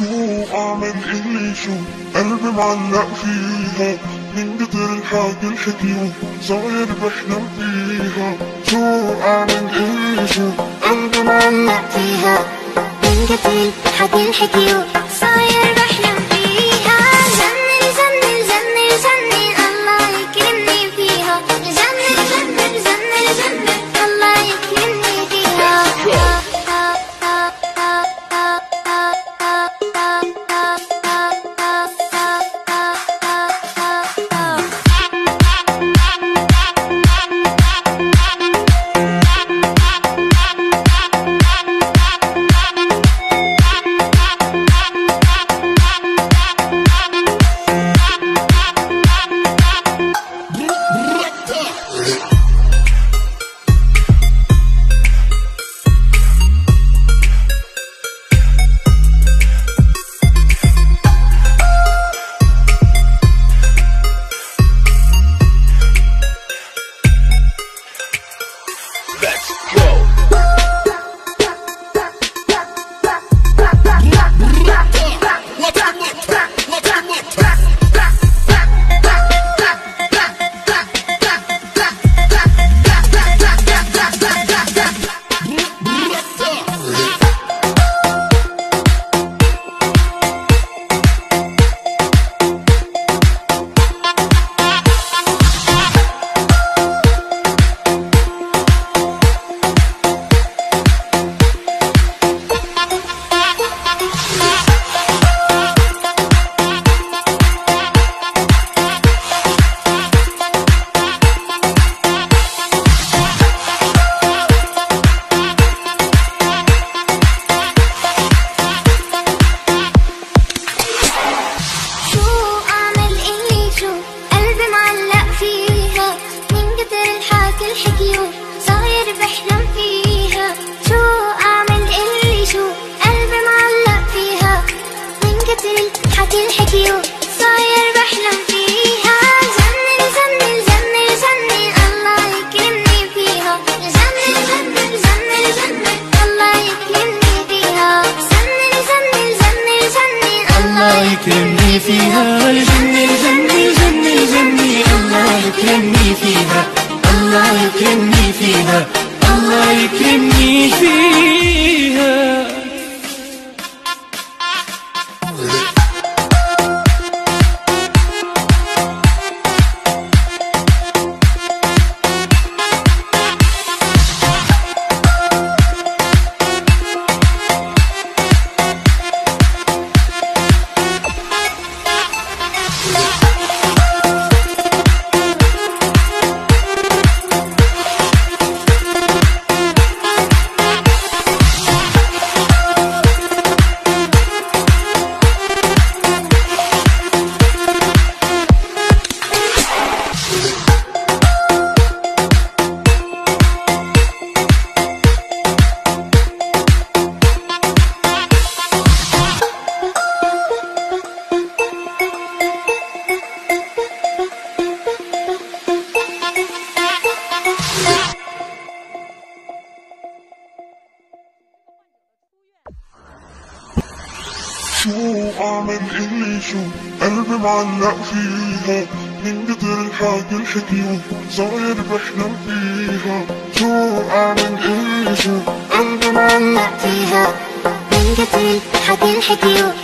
شو اعمل اللي شو قلبي معلق فيها من كتر الحكي الحكيو صاير بحلم فيها. شو اعمل اللي شو قلبي معلق فيها من كتر الحكي الحكيو صاير بحلم فيها. جنن جنن جنن جنن الله يكرمني فيها. جنن جنن جنن جنن الله يكرمني فيها. يكرمني فيها الجنة الجنة الجنة الجنة الله يكرمني فيها. الله يكرمني فيها. الله يكرمني فيها. شو اعمل اللي شو قلبي معلق فيها من كتر الحكي الحكيو صاير بحلم فيها. شو اعمل اللي شو قلبي معلق فيها من كتر الحكي الحكيو